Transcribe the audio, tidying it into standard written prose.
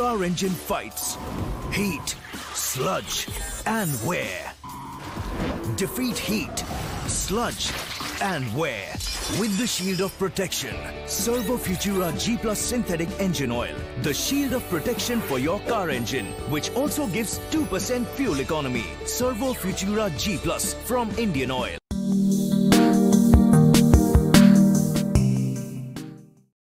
car engine fights, heat, sludge and wear. Defeat heat, sludge and wear with the shield of protection. Servo Futura G Plus synthetic engine oil, the shield of protection for your car engine, which also gives 2% fuel economy. Servo Futura G Plus from Indian Oil.